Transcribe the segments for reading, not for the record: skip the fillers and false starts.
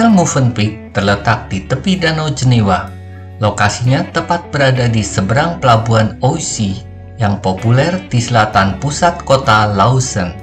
Hotel Movenpick terletak di tepi Danau Jenewa. Lokasinya tepat berada di seberang pelabuhan Oishi yang populer di selatan pusat kota Lausanne.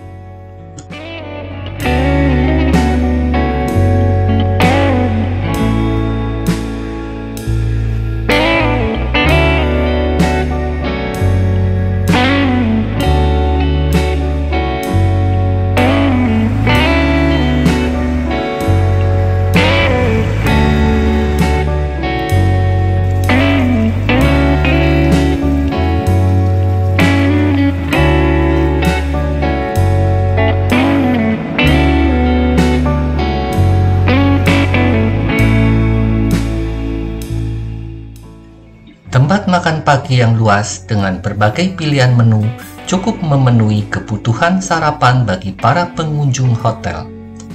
Tempat makan pagi yang luas dengan berbagai pilihan menu cukup memenuhi kebutuhan sarapan bagi para pengunjung hotel.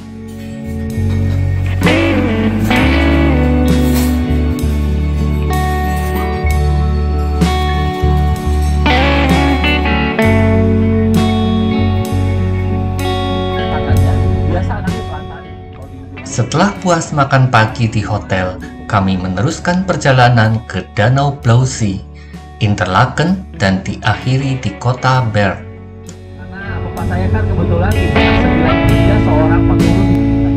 Setelah puas makan pagi di hotel, kami meneruskan perjalanan ke Danau Blausi, Interlaken, dan diakhiri di kota Bern. Karena bapak saya kan kebetulan di 93 seorang pengurus.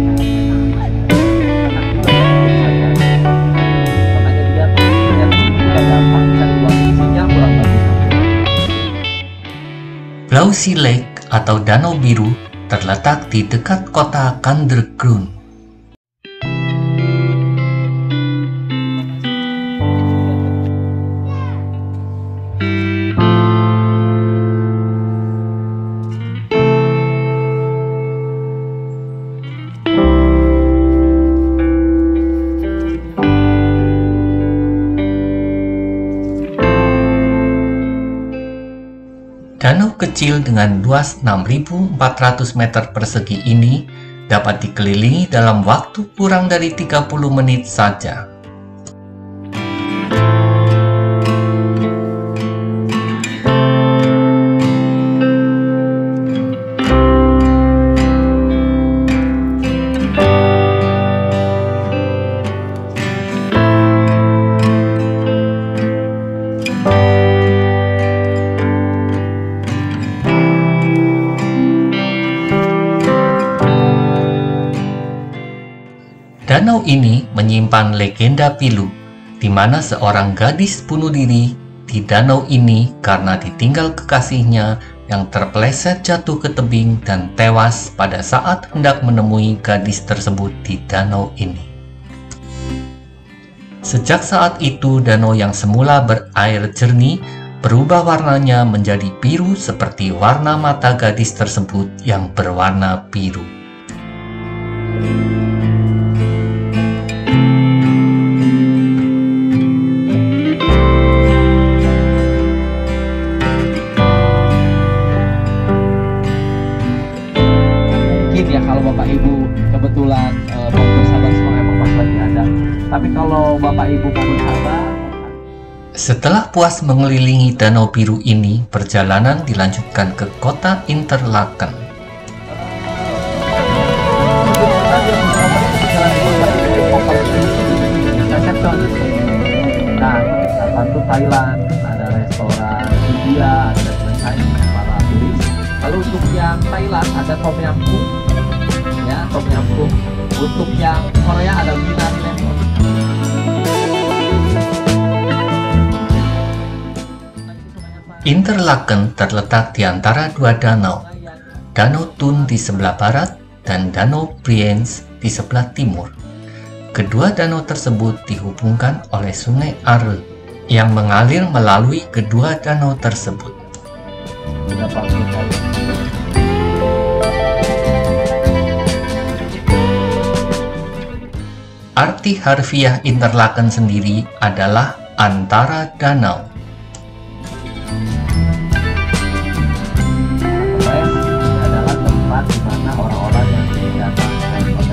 Makanya dia tidak gampang bisa dibuat isinya kurang bagus. Blausi Lake atau Danau Biru terletak di dekat kota Kandergrund. Danau kecil dengan luas 6.400 meter persegi ini dapat dikelilingi dalam waktu kurang dari 30 menit saja. Danau ini menyimpan legenda pilu, di mana seorang gadis bunuh diri di danau ini karena ditinggal kekasihnya yang terpeleset jatuh ke tebing dan tewas pada saat hendak menemui gadis tersebut di danau ini. Sejak saat itu, danau yang semula berair jernih berubah warnanya menjadi biru seperti warna mata gadis tersebut yang berwarna biru. Ya kalau Bapak Ibu kebetulan mau bersabar sebagai bapak lagi ada. Tapi kalau Bapak Ibu mau bersabar. Setelah puas mengelilingi Danau Biru ini, perjalanan dilanjutkan ke kota Interlaken. Nah, satu Thailand, ada restoran India, ada restoran Chinese para turis. Lalu untuk yang Thailand ada Tom Yam Goong. Ya, Tom Yam Goong. Untuk yang Korea ada Minang Lemon. Interlaken terletak di antara dua danau, Danau Thun di sebelah barat dan Danau Brienz di sebelah timur. Kedua danau tersebut dihubungkan oleh Sungai Arle yang mengalir melalui kedua danau tersebut. Arti harfiah Interlaken sendiri adalah antara danau. Adalah tempat di mana orang-orang yang datang dari kota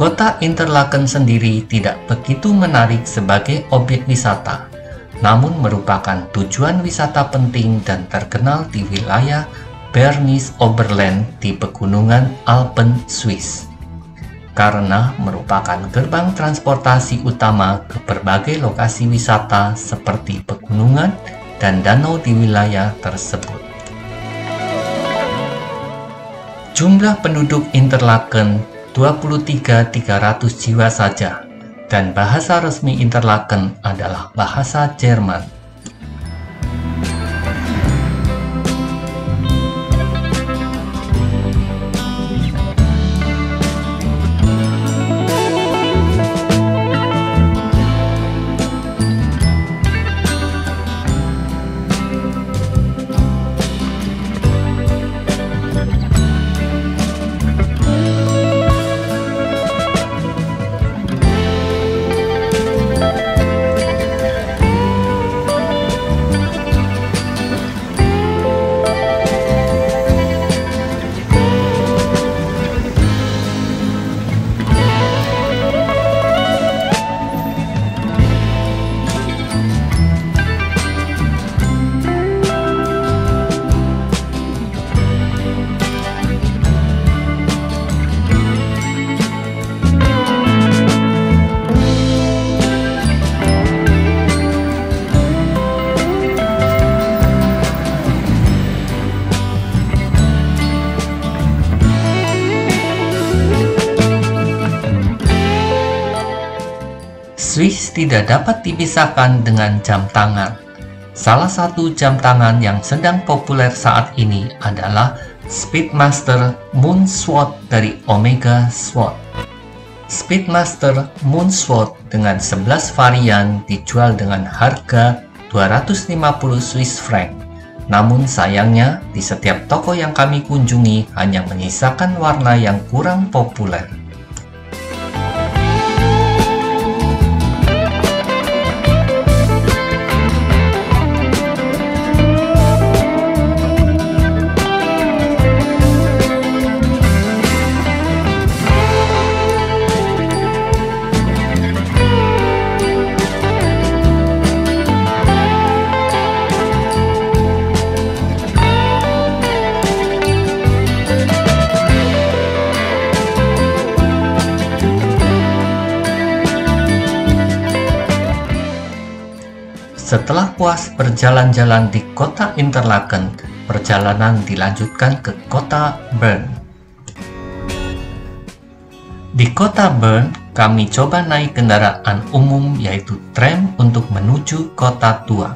Kota Interlaken sendiri tidak begitu menarik sebagai objek wisata, namun merupakan tujuan wisata penting dan terkenal di wilayah Bernese Oberland di pegunungan Alpen, Swiss. Karena merupakan gerbang transportasi utama ke berbagai lokasi wisata seperti pegunungan dan danau di wilayah tersebut. Jumlah penduduk Interlaken 23.300 jiwa saja, dan bahasa resmi Interlaken adalah bahasa Jerman. Swiss tidak dapat dipisahkan dengan jam tangan. Salah satu jam tangan yang sedang populer saat ini adalah Speedmaster Moonswatch dari Omega Swatch. Speedmaster Moonswatch dengan 11 varian dijual dengan harga 250 Swiss franc. Namun sayangnya, di setiap toko yang kami kunjungi hanya menyisakan warna yang kurang populer. Setelah puas berjalan-jalan di kota Interlaken, perjalanan dilanjutkan ke kota Bern. Di kota Bern, kami coba naik kendaraan umum yaitu tram untuk menuju kota tua.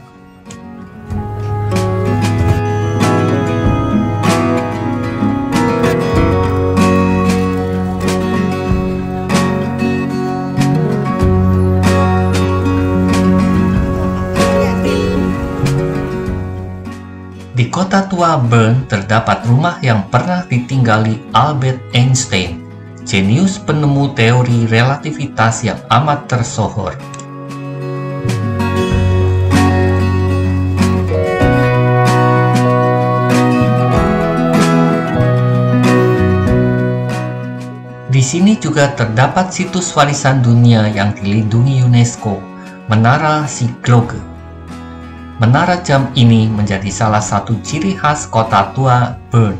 Di kota tua Bern terdapat rumah yang pernah ditinggali Albert Einstein, jenius penemu teori relativitas yang amat tersohor. Di sini juga terdapat situs warisan dunia yang dilindungi UNESCO, Menara Sigloge. Menara jam ini menjadi salah satu ciri khas kota tua Bern.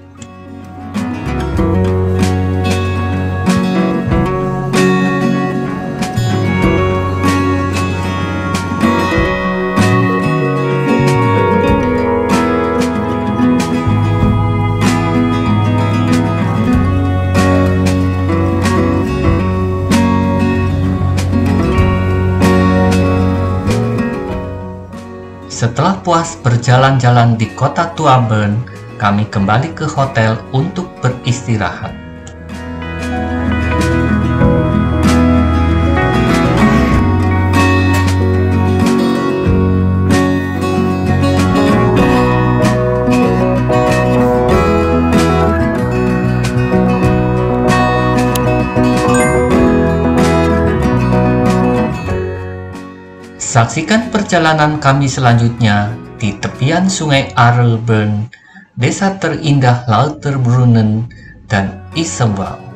Setelah puas berjalan-jalan di kota tua Bern, kami kembali ke hotel untuk beristirahat. Saksikan perjalanan kami selanjutnya di tepian sungai Aare Bern, desa terindah Lauterbrunnen, dan Isewald.